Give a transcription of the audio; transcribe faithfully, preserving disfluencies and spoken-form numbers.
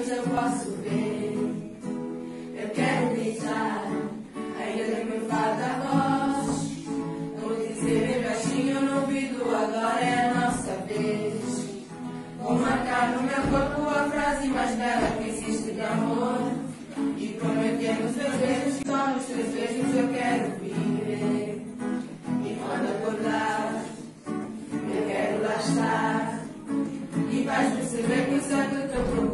olhos eu posso ver. Eu quero beijar, ainda que meu fado a voz. Vou dizer bem baixinho no ouvido, agora é a nossa vez. Vou marcar no meu corpo a frase mais bela que existe de amor. E prometemos meus beijos, só nos teus beijos eu quero viver. E quando acordar, eu quero lá estar. E vais perceber que o céu do teu corpo